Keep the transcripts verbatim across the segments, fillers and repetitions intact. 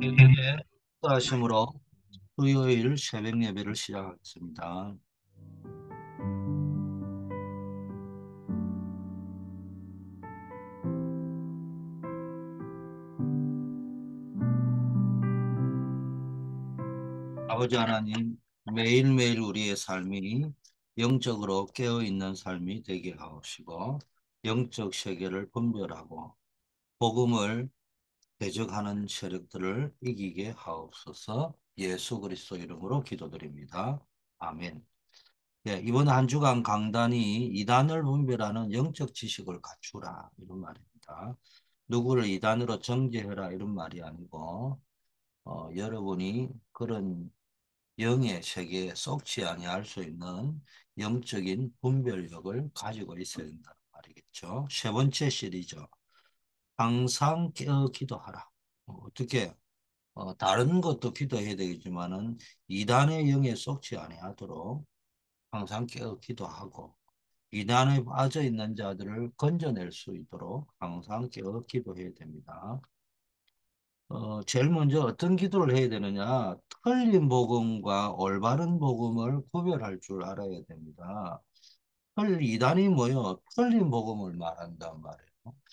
예, 하심으로 수요일 새벽 예배를 시작하겠습니다. 아버지 하나님, 매일매일 우리의 삶이 영적으로 깨어있는 삶이 되게 하옵시고, 영적 세계를 분별하고, 복음을 대적하는 세력들을 이기게 하옵소서. 예수 그리스도 이름으로 기도드립니다. 아멘. 예, 이번 한 주간 강단이 이단을 분별하는 영적 지식을 갖추라 이런 말입니다. 누구를 이단으로 정죄해라 이런 말이 아니고 어, 여러분이 그런 영의 세계에 썩지 아니할 수 있는 영적인 분별력을 가지고 있어야 된다는 말이겠죠. 세 번째 시리즈 항상 깨어 기도하라. 어, 어떻게 어, 다른 것도 기도해야 되겠지만은 이단의 영에 썩지 아니하도록 항상 깨어 기도하고 이단에 빠져 있는 자들을 건져낼 수 있도록 항상 깨어 기도해야 됩니다. 어, 제일 먼저 어떤 기도를 해야 되느냐? 틀린 복음과 올바른 복음을 구별할 줄 알아야 됩니다. 틀, 이단이 뭐요? 틀린 복음을 말한단 말이에요.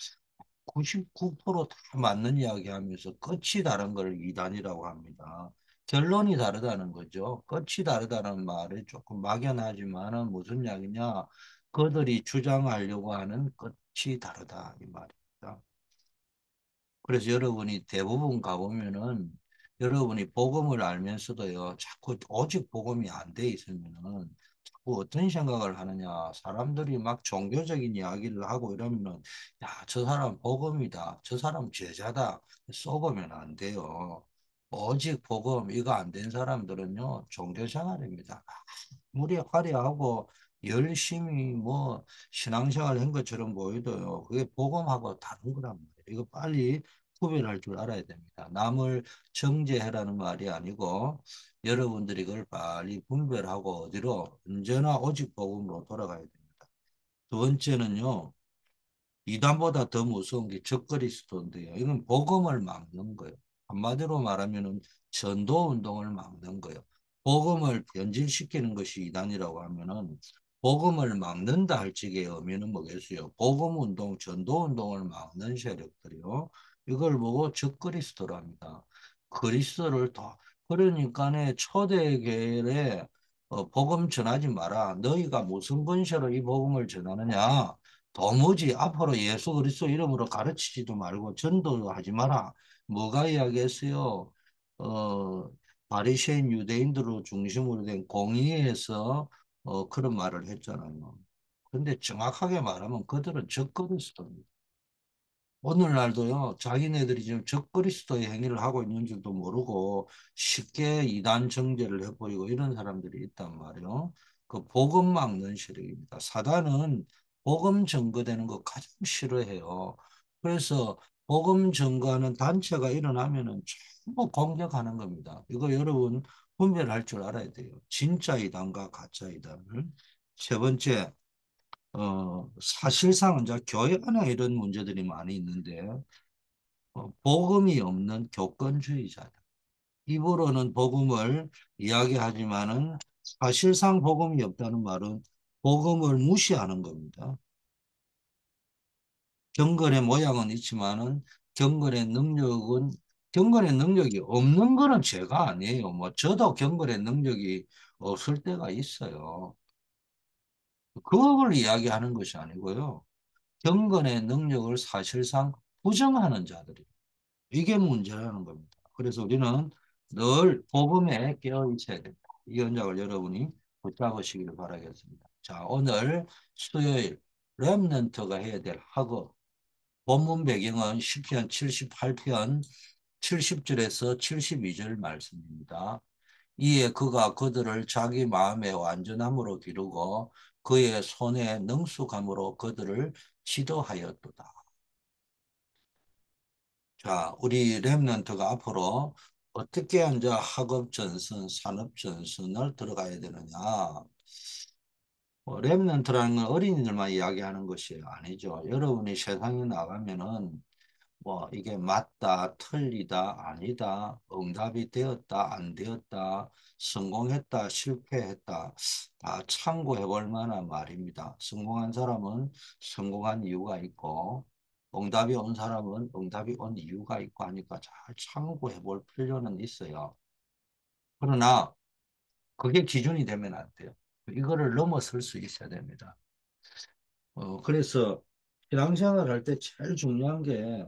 구십구 퍼센트 다 맞는 이야기 하면서 끝이 다른 걸 이단이라고 합니다. 결론이 다르다는 거죠. 끝이 다르다는 말이 조금 막연하지만은 무슨 이야기냐? 그들이 주장하려고 하는 끝이 다르다 이 말입니다. 그래서 여러분이 대부분 가보면은 여러분이 복음을 알면서도요, 자꾸 오직 복음이 안 돼 있으면은 자꾸 어떤 생각을 하느냐. 사람들이 막 종교적인 이야기를 하고 이러면은 야, 저 사람 복음이다. 저 사람 제자다. 쏘으면 안 돼요. 오직 복음, 이거 안 된 사람들은요, 종교 생활입니다. 무리 화려하고 열심히 뭐 신앙생활 한 것처럼 보이도요. 그게 복음하고 다른 거란 말이에요. 이거 빨리 구별할 줄 알아야 됩니다. 남을 정죄해라는 말이 아니고 여러분들이 그걸 빨리 분별하고 어디로 언제나 오직 복음으로 돌아가야 됩니다. 두 번째는요. 이단보다 더 무서운 게 적그리스도인데요. 이건 복음을 막는 거예요. 한마디로 말하면은 전도 운동을 막는 거예요. 복음을 변질시키는 것이 이단이라고 하면은 복음을 막는다 할 적의 의미는 뭐겠어요? 복음 운동, 전도 운동을 막는 세력들이요. 이걸 보고 적그리스도로 합니다. 그리스도를 더 그러니까네 초대교회에 어, 복음 전하지 마라. 너희가 무슨 권세로 이 복음을 전하느냐? 도무지 앞으로 예수 그리스도 이름으로 가르치지도 말고 전도도 하지 마라. 뭐가 이야기했어요? 어, 바리새인 유대인들을 중심으로 된 공의회에서 어, 그런 말을 했잖아요. 근데 정확하게 말하면 그들은 적그리스도입니다. 오늘날도요, 자기네들이 지금 적그리스도의 행위를 하고 있는 줄도 모르고 쉽게 이단 정죄를 해버리고 이런 사람들이 있단 말이에요. 그 복음 막는 세력입니다. 사단은 복음 증거되는 거 가장 싫어해요. 그래서 복음 증거하는 단체가 일어나면은 전부 공격하는 겁니다. 이거 여러분 분별할 줄 알아야 돼요. 진짜 이단과 가짜 이단을. 세 번째, 어, 사실상은 이제 교회 안에 이런 문제들이 많이 있는데, 어, 복음이 없는 교권주의자다. 입으로는 복음을 이야기하지만은 사실상 복음이 없다는 말은 복음을 무시하는 겁니다. 경건의 모양은 있지만은 경건의 능력은 경건의 능력이 없는 거는 죄가 아니에요. 뭐 저도 경건의 능력이 없을 때가 있어요. 그걸 이야기하는 것이 아니고요. 경건의 능력을 사실상 부정하는 자들이 이게 문제라는 겁니다. 그래서 우리는 늘 복음에 깨어 있어야 됩니다. 이 연장을 여러분이 붙잡으시기를 바라겠습니다. 자, 오늘 수요일 렘넌트가 해야 될 학업 본문 배경은 시편 칠십팔 편 칠십 절에서 칠십이 절 말씀입니다. 이에 그가 그들을 자기 마음의 완전함으로 기르고 그의 손에 능숙함으로 그들을 지도하였도다. 자, 우리 랩런트가 앞으로 어떻게 이제 학업 전선, 산업 전선을 들어가야 되느냐. 뭐 랩런트라는 건 어린이들만 이야기하는 것이 아니죠. 여러분이 세상에 나가면은 뭐 이게 맞다, 틀리다, 아니다, 응답이 되었다, 안 되었다, 성공했다, 실패했다, 다 참고해 볼 만한 말입니다. 성공한 사람은 성공한 이유가 있고, 응답이 온 사람은 응답이 온 이유가 있고 하니까 잘 참고해 볼 필요는 있어요. 그러나 그게 기준이 되면 안 돼요. 이거를 넘어설 수 있어야 됩니다. 어, 그래서 신앙생활 할 때 제일 중요한 게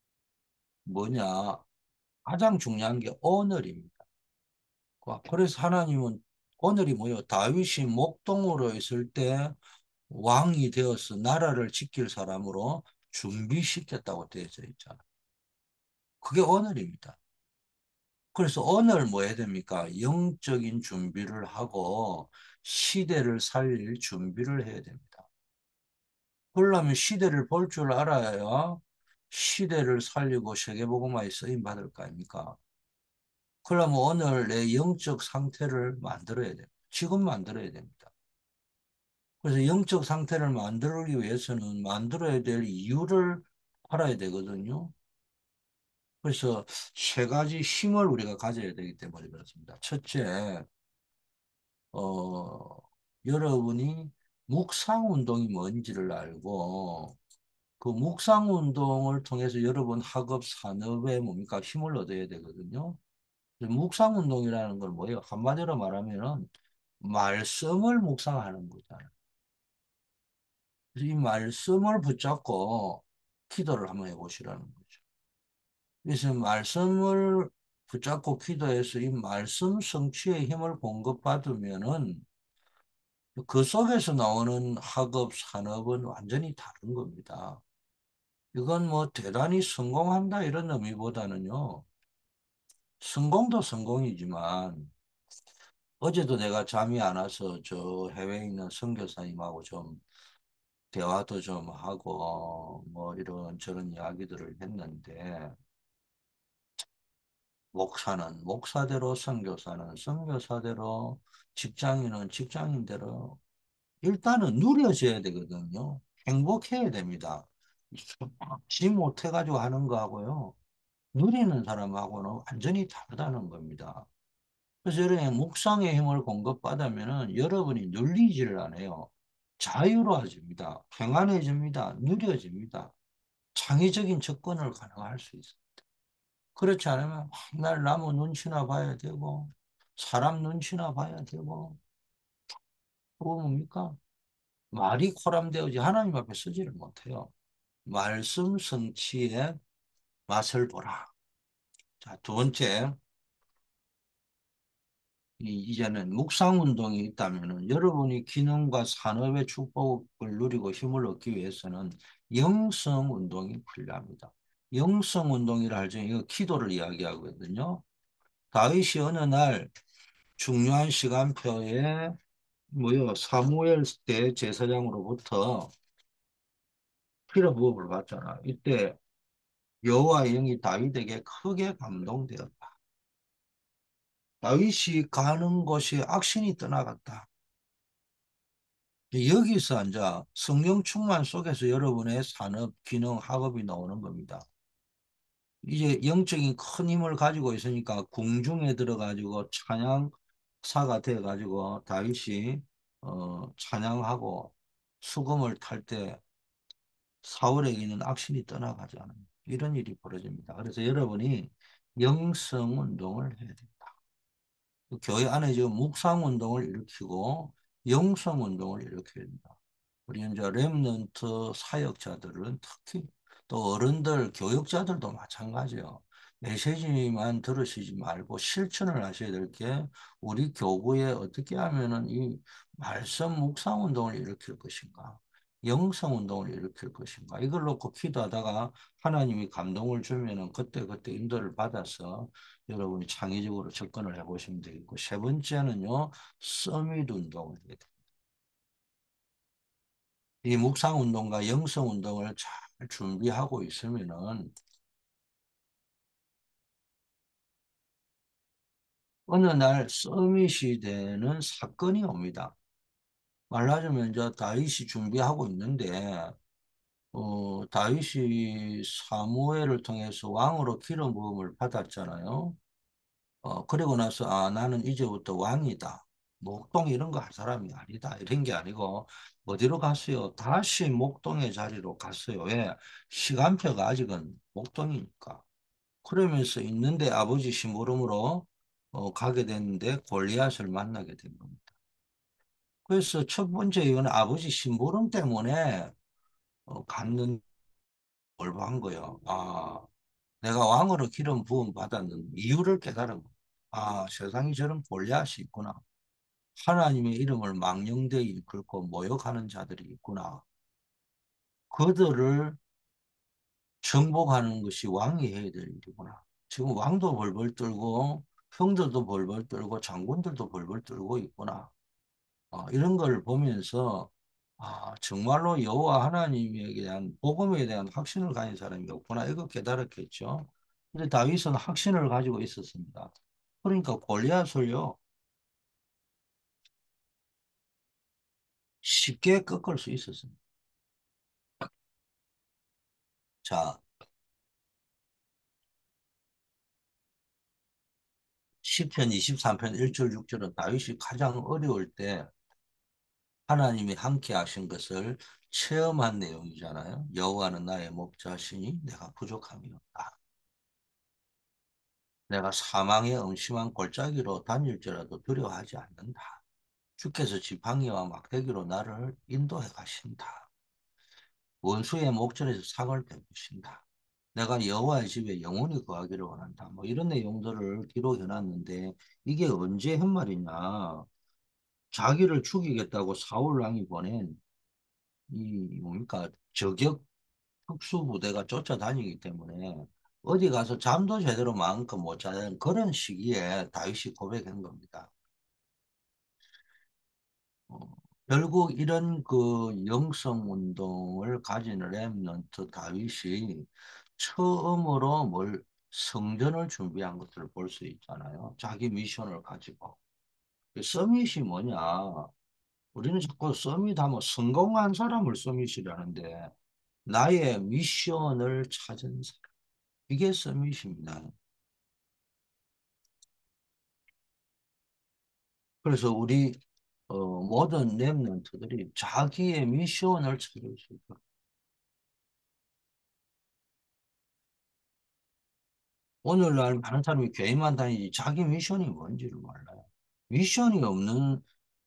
뭐냐? 가장 중요한 게 오늘입니다. 그래서 하나님은 오늘이 뭐예요? 다윗이 목동으로 있을 때 왕이 되어서 나라를 지킬 사람으로 준비시켰다고 되어 있잖아요. 그게 오늘입니다. 그래서 오늘 뭐 해야 됩니까? 영적인 준비를 하고 시대를 살릴 준비를 해야 됩니다. 그러려면 시대를 볼 줄 알아야 시대를 살리고 세계복음화에 쓰임 받을 거 아닙니까? 그러면 오늘 내 영적 상태를 만들어야 돼요. 지금 만들어야 됩니다. 그래서 영적 상태를 만들기 위해서는 만들어야 될 이유를 알아야 되거든요. 그래서 세 가지 힘을 우리가 가져야 되기 때문에 그렇습니다. 첫째, 어, 여러분이 묵상 운동이 뭔지를 알고 그 묵상 운동을 통해서 여러분 학업 산업에 뭡니까 힘을 얻어야 되거든요. 묵상 운동이라는 건 뭐예요? 한마디로 말하면은 말씀을 묵상하는 거잖아요. 그래서 이 말씀을 붙잡고 기도를 한번 해보시라는 거죠. 그래서 말씀을 붙잡고 기도해서 이 말씀 성취의 힘을 공급받으면은 그 속에서 나오는 학업, 산업은 완전히 다른 겁니다. 이건 뭐 대단히 성공한다 이런 의미보다는요. 성공도 성공이지만 어제도 내가 잠이 안 와서 저 해외에 있는 선교사님하고 좀 대화도 좀 하고 뭐 이런 저런 이야기들을 했는데 목사는 목사대로 선교사는 선교사대로 직장인은 직장인대로 일단은 누려져야 되거든요. 행복해야 됩니다. 지 못해가지고 하는 거하고요. 누리는 사람하고는 완전히 다르다는 겁니다. 그래서 여러분의 묵상의 힘을 공급받으면은 여러분이 눌리지를 않아요. 자유로워집니다. 평안해집니다. 누려집니다. 창의적인 접근을 가능할 수 있어요. 그렇지 않으면 맨날 나무 눈치나 봐야 되고 사람 눈치나 봐야 되고 그거 뭡니까? 말이 코람되어지 하나님 앞에 서지를 못해요. 말씀 성취의 맛을 보라. 자, 두 번째, 이- 이제는 묵상 운동이 있다면은 여러분이 기능과 산업의 축복을 누리고 힘을 얻기 위해서는 영성 운동이 필요합니다. 영성 운동이라 할 적에 이거 기도를 이야기하거든요. 다윗이 어느 날 중요한 시간표에 뭐요 사무엘 때 제사장으로부터 피로 부업을 받잖아. 이때 여호와의 영이 다윗에게 크게 감동되었다. 다윗이 가는 곳이 악신이 떠나갔다. 여기서 이제 성령 충만 속에서 여러분의 산업, 기능, 학업이 나오는 겁니다. 이제 영적인 큰 힘을 가지고 있으니까 궁중에 들어가지고 찬양사가 돼가지고 다윗이 어, 찬양하고 수금을 탈 때 사울에게 있는 악신이 떠나가잖아요. 이런 일이 벌어집니다. 그래서 여러분이 영성 운동을 해야 됩니다. 그 교회 안에 지금 묵상 운동을 일으키고 영성 운동을 일으켜야 됩니다. 우리 이제 렘넌트 사역자들은 특히 또 어른들, 교육자들도 마찬가지예요. 메시지만 들으시지 말고 실천을 하셔야 될 게 우리 교구에 어떻게 하면은 이 말씀 묵상 운동을 일으킬 것인가, 영성 운동을 일으킬 것인가, 이걸 놓고 기도하다가 하나님이 감동을 주면은 그때그때 인도를 받아서 여러분이 창의적으로 접근을 해보시면 되겠고, 세 번째는요, 서밋 운동을 해야 돼요. 이 묵상 운동과 영성 운동을 잘 준비하고 있으면은 어느 날 서밋이 되는 사건이 옵니다. 말하자면 이제 다윗이 준비하고 있는데 어, 다윗이 사무엘을 통해서 왕으로 기름 부음을 받았잖아요. 어, 그리고 나서, 아, 나는 이제부터 왕이다. 목동 이런 거 할 사람이 아니다. 이런 게 아니고, 어디로 갔어요? 다시 목동의 자리로 갔어요. 왜? 시간표가 아직은 목동이니까. 그러면서 있는데 아버지 심부름으로 어, 가게 됐는데 골리앗을 만나게 된 겁니다. 그래서 첫 번째 이유는 아버지 심부름 때문에 어, 갔는 걸 한 거예요. 아, 내가 왕으로 기름 부음 받았는 이유를 깨달은 거예요. 아, 세상에 저런 골리앗이 있구나. 하나님의 이름을 망령되이 이끌고 모욕하는 자들이 있구나. 그들을 정복하는 것이 왕이 해야 될 일이구나. 지금 왕도 벌벌 떨고 형들도 벌벌 떨고 장군들도 벌벌 떨고 있구나. 어, 이런 걸 보면서 아, 정말로 여호와 하나님에 대한 복음에 대한 확신을 가진 사람이 없구나. 이거 깨달았겠죠. 근데 다윗은 확신을 가지고 있었습니다. 그러니까 골리앗을요 쉽게 꺾을 수 있었습니다. 자, 시편 이십삼 편 일 절 육 절은 다윗이 가장 어려울 때 하나님이 함께 하신 것을 체험한 내용이잖아요. 여호와는 나의 목자시니 내가 부족함이 없다. 내가 사망의 음침한 골짜기로 다닐지라도 두려워하지 않는다. 주께서 지팡이와 막대기로 나를 인도해 가신다. 원수의 목전에서 상을 베푸신다. 내가 여호와의 집에 영원히 거하기를 원한다. 뭐 이런 내용들을 기록해 놨는데 이게 언제 한 말이냐? 자기를 죽이겠다고 사울 왕이 보낸 이 뭡니까 저격 특수부대가 쫓아다니기 때문에 어디 가서 잠도 제대로 마음껏 못 자는 그런 시기에 다윗이 고백한 겁니다. 어, 결국 이런 그 영성 운동을 가진 렘넌트 다윗이 처음으로 뭘 성전을 준비한 것을 볼 수 있잖아요. 자기 미션을 가지고. 그 서밋이 뭐냐? 우리는 자꾸 서밋 하면 성공한 사람을 서밋이라는데 나의 미션을 찾은 사람. 이게 서밋입니다. 그래서 우리 어, 모든 랩런트들이 자기의 미션을 찾을 수 있다. 오늘날 많은 사람이 교회만 다니지 자기 미션이 뭔지를 몰라요. 미션이 없는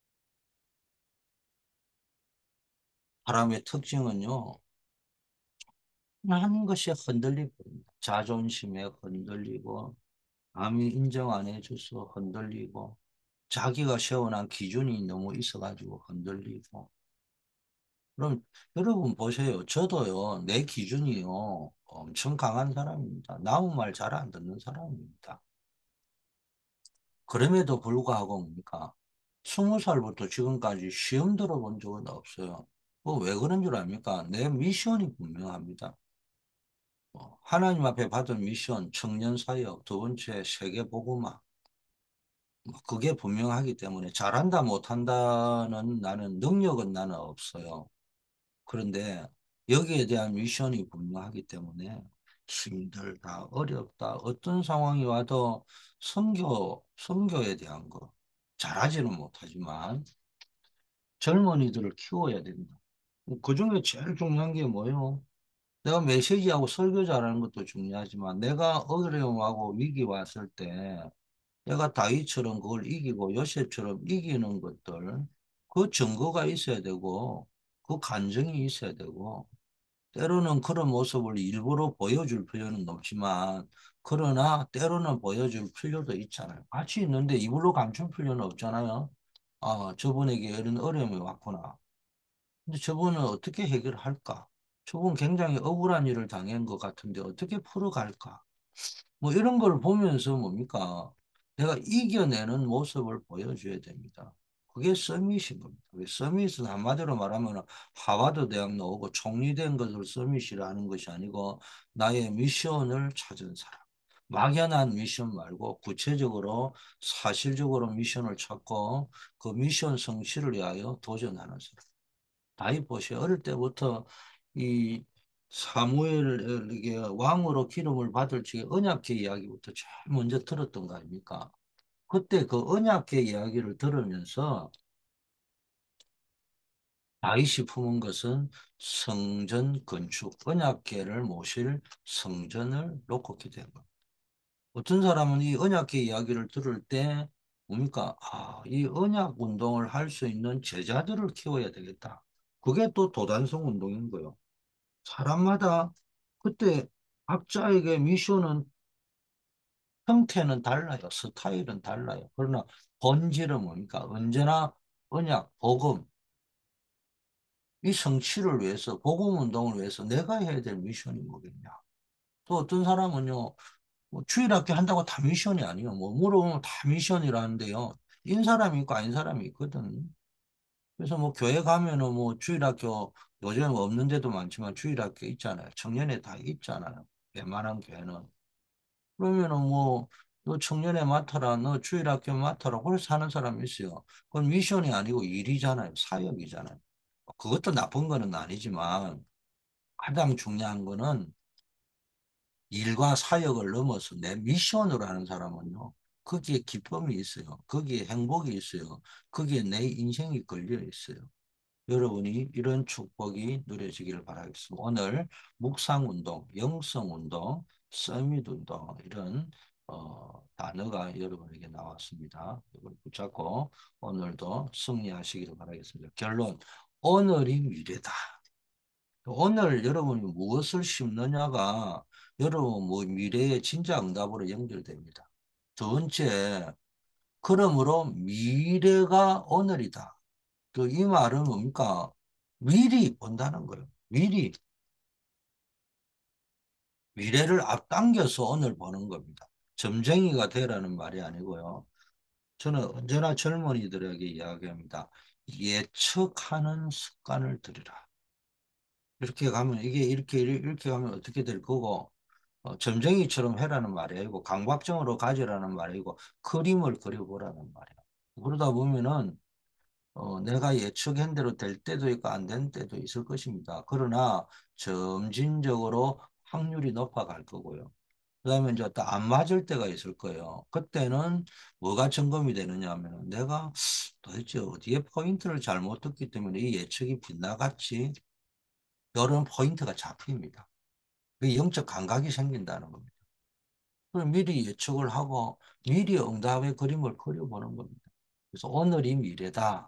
사람의 특징은요, 한 것이 흔들리고, 자존심에 흔들리고, 남이 인정 안 해줘서 흔들리고, 자기가 세워놓은 기준이 너무 있어가지고 흔들리고. 그럼 여러분 보세요. 저도요, 내 기준이요, 엄청 강한 사람입니다. 남의 말 잘 안 듣는 사람입니다. 그럼에도 불구하고 뭡니까? 스무 살부터 지금까지 시험 들어본 적은 없어요. 뭐 왜 그런 줄 압니까? 내 미션이 분명합니다. 어, 하나님 앞에 받은 미션, 청년 사역, 두 번째 세계 복음화. 뭐 그게 분명하기 때문에 잘한다 못한다는 나는 능력은 나는 없어요. 그런데 여기에 대한 미션이 분명하기 때문에 힘들다, 어렵다, 어떤 상황이 와도 선교, 선교에 대한 거 잘하지는 못하지만 젊은이들을 키워야 된다. 그 중에 제일 중요한 게 뭐예요? 내가 메시지하고 설교 잘하는 것도 중요하지만 내가 어려움하고 위기 왔을 때 내가 다윗처럼 그걸 이기고 요셉처럼 이기는 것들 그 증거가 있어야 되고 그 간증이 있어야 되고 때로는 그런 모습을 일부러 보여줄 필요는 없지만 그러나 때로는 보여줄 필요도 있잖아요. 같이 있는데 이불로 감출 필요는 없잖아요. 아, 저분에게 이런 어려움이 왔구나. 근데 저분은 어떻게 해결할까? 저분 굉장히 억울한 일을 당한 것 같은데 어떻게 풀어갈까? 뭐 이런 걸 보면서 뭡니까? 내가 이겨내는 모습을 보여줘야 됩니다. 그게 서밋인 겁니다. 그게 서밋은 한마디로 말하면 하버드 대학 나오고 총리된 것을 서밋이라 하는 것이 아니고 나의 미션을 찾은 사람. 막연한 미션 말고 구체적으로 사실적으로 미션을 찾고 그 미션 성취를 위하여 도전하는 사람. 다이봇이 어릴 때부터 이 사무엘에게 왕으로 기름을 받을 적에 언약궤 이야기부터 제일 먼저 들었던 거 아닙니까? 그때 그 언약궤 이야기를 들으면서 다윗이 품은 것은 성전 건축, 언약궤를 모실 성전을 놓고 기대한 겁니다. 어떤 사람은 이 언약궤 이야기를 들을 때 뭡니까? 아, 이 언약 운동을 할 수 있는 제자들을 키워야 되겠다. 그게 또 도단성 운동인 거예요. 사람마다 그때 각자에게 미션은 형태는 달라요. 스타일은 달라요. 그러나 본질은 뭡니까? 언제나 언약, 복음, 이 성취를 위해서, 복음 운동을 위해서 내가 해야 될 미션이 뭐겠냐? 또 어떤 사람은요, 뭐 주일학교 한다고 다 미션이 아니에요. 뭐 물어보면 다 미션이라는데요. 인 사람이 있고 아닌 사람이 있거든. 그래서 뭐 교회 가면은 뭐 주일학교 요즘 없는 데도 많지만 주일학교 있잖아요. 청년회 다 있잖아요. 웬만한 교회는. 그러면은 뭐, 너 청년회 맡아라, 너 주일학교 맡아라. 그래서 하는 사람이 있어요. 그건 미션이 아니고 일이잖아요. 사역이잖아요. 그것도 나쁜 거는 아니지만 가장 중요한 거는 일과 사역을 넘어서 내 미션으로 하는 사람은요. 거기에 기쁨이 있어요. 거기에 행복이 있어요. 거기에 내 인생이 걸려 있어요. 여러분이 이런 축복이 누려지기를 바라겠습니다. 오늘 묵상운동, 영성운동, 서밋운동 이런 어, 단어가 여러분에게 나왔습니다. 이걸 붙잡고 오늘도 승리하시기를 바라겠습니다. 결론, 오늘이 미래다. 오늘 여러분이 무엇을 심느냐가 여러분 뭐 미래의 진짜 응답으로 연결됩니다. 두 번째, 그러므로 미래가 오늘이다. 그 이 말은 뭡니까? 미리 본다는 거예요. 미리 미래를 앞당겨서 오늘 보는 겁니다. 점쟁이가 되라는 말이 아니고요. 저는 언제나 젊은이들에게 이야기합니다. 예측하는 습관을 들이라. 이렇게 가면 이게 이렇게 이렇게 가면 어떻게 될 거고 어, 점쟁이처럼 해라는 말이 아니고 강박증으로 가지라는 말이 아니고 그림을 그려보라는 말이에요. 그러다 보면은 어, 내가 예측한 대로 될 때도 있고 안 된 때도 있을 것입니다. 그러나 점진적으로 확률이 높아갈 거고요. 그다음에 이제 또 안 맞을 때가 있을 거예요. 그때는 뭐가 점검이 되느냐 하면 내가 도대체 어디에 포인트를 잘못 뒀기 때문에 이 예측이 빗나갔지? 이런 포인트가 잡힙니다. 그 영적 감각이 생긴다는 겁니다. 그럼 미리 예측을 하고 미리 응답의 그림을 그려보는 겁니다. 그래서 오늘이 미래다.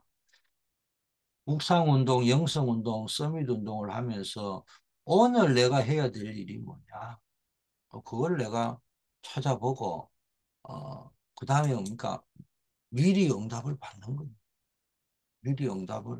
묵상운동, 영성운동, 서밋운동을 하면서 오늘 내가 해야 될 일이 뭐냐. 어, 그걸 내가 찾아보고, 어, 그 다음에 뭡니까? 미리 응답을 받는 거예요. 미리 응답을.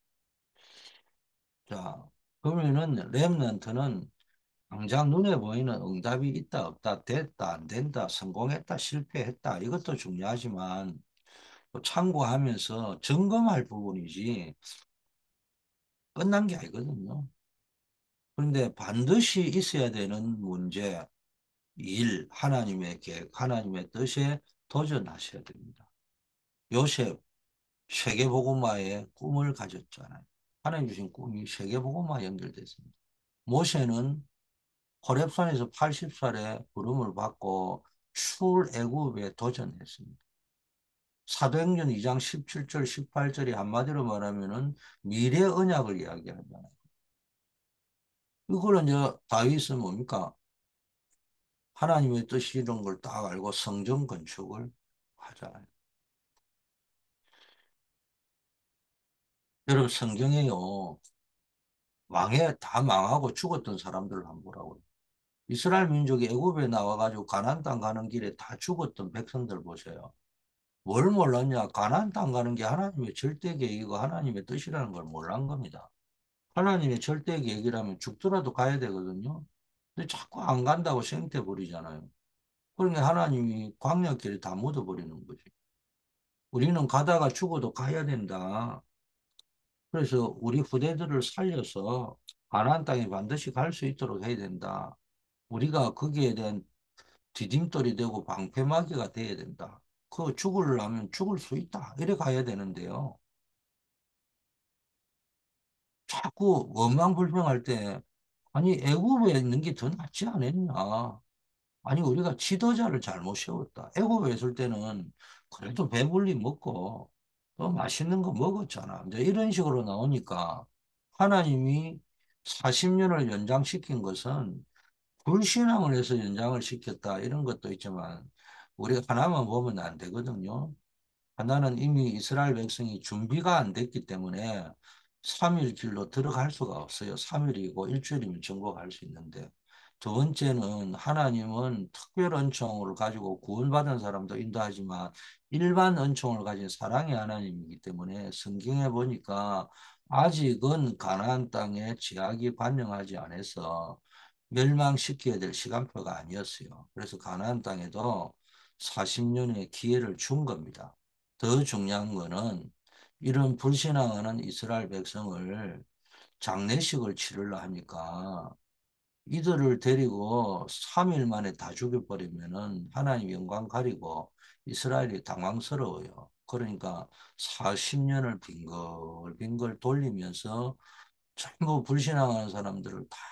자, 그러면은 랩런트는 당장 눈에 보이는 응답이 있다, 없다, 됐다, 안 된다, 성공했다, 실패했다. 이것도 중요하지만 또 참고하면서 점검할 부분이지 끝난 게 아니거든요. 그런데 반드시 있어야 되는 문제, 일, 하나님의 계획, 하나님의 뜻에 도전하셔야 됩니다. 요셉, 세계복음화의 꿈을 가졌잖아요. 하나님 주신 꿈이 세계복음화 연결됐습니다. 모세는 호렙산에서 팔십 살에 부름을 받고 출애굽에 도전했습니다. 사도행전 이 장 십칠 절, 십팔 절이 한마디로 말하면은 미래 언약을 이야기하잖아요. 이거는 이제 다윗은 뭡니까? 하나님의 뜻이 이런 걸 딱 알고 성전 건축을 하잖아요. 여러분 성경에요. 망해 다 망하고 죽었던 사람들을 한번 보라고요. 이스라엘 민족이 애굽에 나와가지고 가나안 땅 가는 길에 다 죽었던 백성들 보세요. 뭘 몰랐냐? 가나안 땅 가는 게 하나님의 절대 계획이고 하나님의 뜻이라는 걸 몰란 겁니다. 하나님의 절대 계획이라면 죽더라도 가야 되거든요. 근데 자꾸 안 간다고 생태 버리잖아요. 그러니까 하나님이 광야길에 다 묻어버리는 거지. 우리는 가다가 죽어도 가야 된다. 그래서 우리 후대들을 살려서 가나안 땅에 반드시 갈 수 있도록 해야 된다. 우리가 거기에 대한 디딤돌이 되고 방패막이가 돼야 된다. 그 죽으려면 죽을 수 있다. 이래 가야 되는데요. 자꾸 원망불평할 때 아니, 애굽에 있는 게 더 낫지 않았냐? 아니, 우리가 지도자를 잘못 세웠다. 애굽에 있을 때는 그래도 배불리 먹고 또 맛있는 거 먹었잖아. 이제 이런 식으로 나오니까 하나님이 사십 년을 연장시킨 것은 불신앙을 해서 연장을 시켰다. 이런 것도 있지만 우리가 하나만 보면 안 되거든요. 하나는 이미 이스라엘 백성이 준비가 안 됐기 때문에 삼 일 길로 들어갈 수가 없어요. 삼 일이고 일주일이면 정복할 수 있는데. 두 번째는 하나님은 특별 은총을 가지고 구원받은 사람도 인도하지만 일반 은총을 가진 사랑의 하나님이기 때문에 성경에 보니까 아직은 가나안 땅에 제약이 반영하지 않아서 멸망시켜야 될 시간표가 아니었어요. 그래서 가나안 땅에도 사십 년의 기회를 준 겁니다. 더 중요한 거는 이런 불신앙하는 이스라엘 백성을 장례식을 치르려 하니까 이들을 데리고 삼 일 만에 다 죽여버리면은 하나님 영광 가리고 이스라엘이 당황스러워요. 그러니까 사십 년을 빙글빙글 돌리면서 전부 불신앙하는 사람들을 다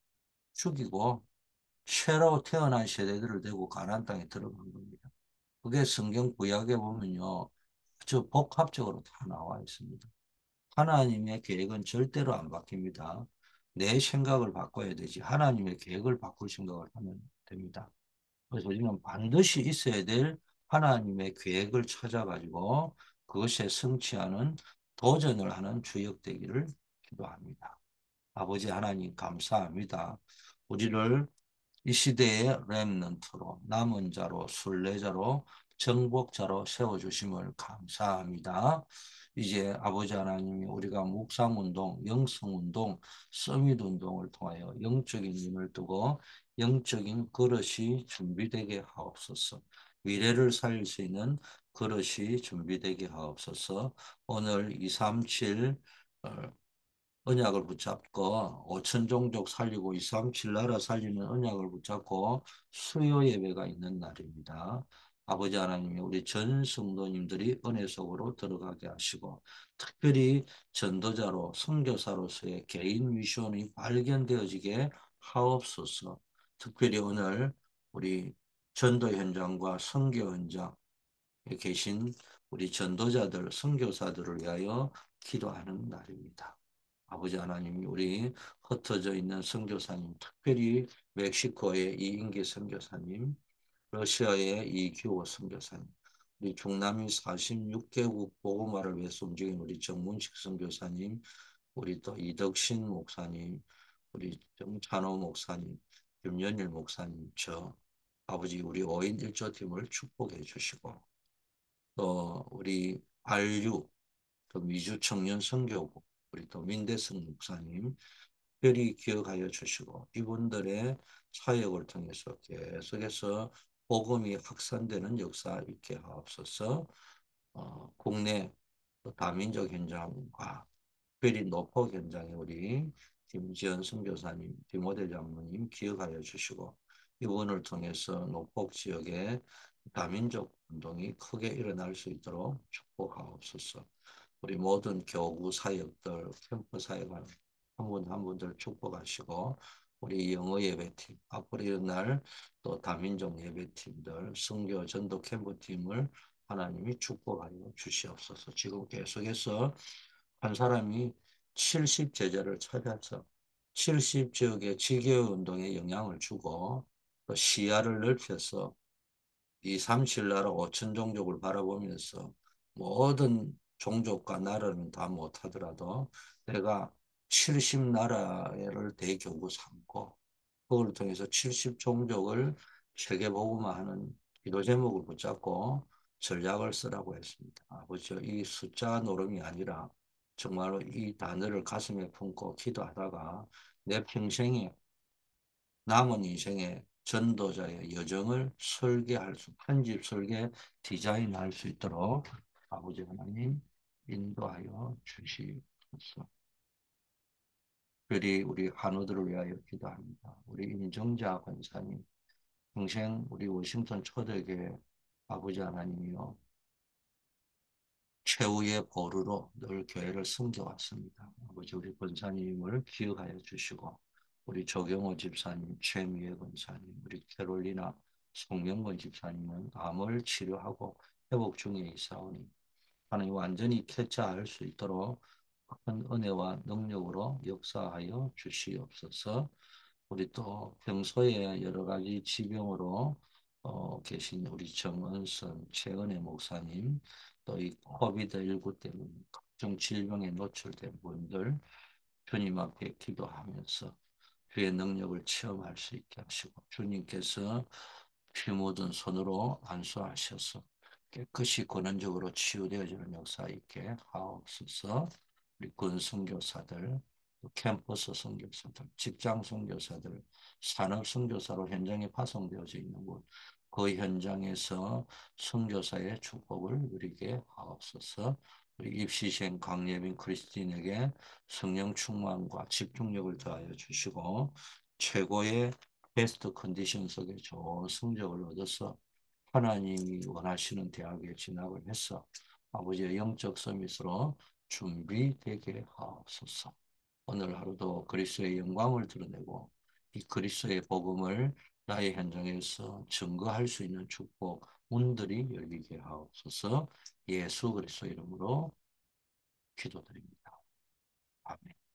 죽이고 새로 태어난 세대들을 데리고 가나안 땅에 들어간 겁니다. 그게 성경 구약에 보면요. 저 복합적으로 다 나와 있습니다. 하나님의 계획은 절대로 안 바뀝니다. 내 생각을 바꿔야 되지. 하나님의 계획을 바꿀 생각을 하면 됩니다. 그래서 우리는 반드시 있어야 될 하나님의 계획을 찾아가지고 그것에 성취하는 도전을 하는 주역 되기를 기도합니다. 아버지 하나님 감사합니다. 우리를 이 시대의 렘넌트로 남은 자로 순례자로 정복자로 세워주심을 감사합니다. 이제 아버지 하나님이 우리가 묵상운동, 영성운동, 서밋운동을 통하여 영적인 힘을 두고 영적인 그릇이 준비되게 하옵소서. 미래를 살릴 수 있는 그릇이 준비되게 하옵소서. 오늘 이백삼십칠 언약을 붙잡고 오천 종족 살리고 이백삼십칠 나라 살리는 언약을 붙잡고 수요 예배가 있는 날입니다. 아버지 하나님이 우리 전 성도님들이 은혜 속으로 들어가게 하시고 특별히 전도자로 선교사로서의 개인 미션이 발견되어지게 하옵소서. 특별히 오늘 우리 전도 현장과 선교 현장 계신 우리 전도자들, 선교사들을 위하여 기도하는 날입니다. 아버지 하나님, 우리 흩어져 있는 선교사님, 특별히 멕시코의 이인기 선교사님, 러시아의 이규호 선교사님, 우리 중남미 사십육 개국 복음화를 위해서 움직이는 우리 정문식 선교사님, 우리 또 이덕신 목사님, 우리 정찬호 목사님, 김연일 목사님, 저 아버지 우리 오 인 일 조팀을 축복해 주시고 또 우리 알유 또 미주 청년 선교국 우리 또 민대성 목사님 특별히 기억하여 주시고 이분들의 사역을 통해서 계속해서 복음이 확산되는 역사 있게 하옵소서. 어, 국내 또 다민족 현장과 특별히 노포 현장에 우리 김지연 선교사님, 디모델 장로님 기억하여 주시고 이분을 통해서 노폭 지역에 다민족 운동이 크게 일어날 수 있도록 축복하옵소서. 우리 모든 교구 사역들, 캠프 사역하는 한 분 한 분들 축복하시고 우리 영어 예배팀, 앞으로 일어날 또 다민족 예배팀들, 선교 전도 캠프팀을 하나님이 축복하여 주시옵소서. 지금 계속해서 한 사람이 칠십 제자를 찾아서 칠십 지역의 지교 운동에 영향을 주고 또 시야를 넓혀서 이 삼칠 나라 오천 종족을 바라보면서 모든 종족과 나라는 다 못하더라도 내가 칠십 나라를 대교구 삼고 그걸 통해서 칠십 종족을 세계복음화하는 기도 제목을 붙잡고 전략을 쓰라고 했습니다. 아버지, 이 숫자 노름이 아니라 정말로 이 단어를 가슴에 품고 기도하다가 내 평생에 남은 인생의 전도자의 여정을 설계할 수, 편집 설계, 디자인할 수 있도록 아버지 하나님 인도하여 주시옵소서. 특별히 우리 한우들을 위하여 기도합니다. 우리 임정자 권사님, 평생 우리 워싱턴 초대교회 아버지 하나님이요 최후의 보루로 늘 교회를 섬겨왔습니다. 아버지 우리 권사님을 기억하여 주시고 우리 조경호 집사님, 최미애 권사님, 우리 캐롤리나 송영건 집사님은 암을 치료하고 회복 중에 있사오니 하나님 완전히 쾌차할 수 있도록 큰 은혜와 능력으로 역사하여 주시옵소서. 우리 또 평소에 여러 가지 지병으로 어, 계신 우리 정은선, 최은혜 목사님, 또 이 코비드 십구 때문에 각종 질병에 노출된 분들 주님 앞에 기도하면서 주의 능력을 체험할 수 있게 하시고 주님께서 피 묻은 손으로 안수하셔서 깨끗이 근원적으로 치유되어지는 역사 있게 하옵소서. 우리 군 선교사들, 또 캠퍼스 선교사들, 직장 선교사들, 산업 선교사로 현장에 파송되어져 있는 곳, 그 현장에서 선교사의 축복을 누리게 하옵소서. 우리 입시생 강예빈 크리스틴에게 성령 충만과 집중력을 더하여 주시고 최고의 베스트 컨디션 속에 좋은 성적을 얻어서 하나님이 원하시는 대학에 진학을 해서 아버지의 영적 서밋으로 준비되게 하옵소서. 오늘 하루도 그리스도의 영광을 드러내고 이 그리스도의 복음을 나의 현장에서 증거할 수 있는 축복 문들이 열리게 하옵소서. 예수 그리스도 이름으로 기도드립니다. 아멘.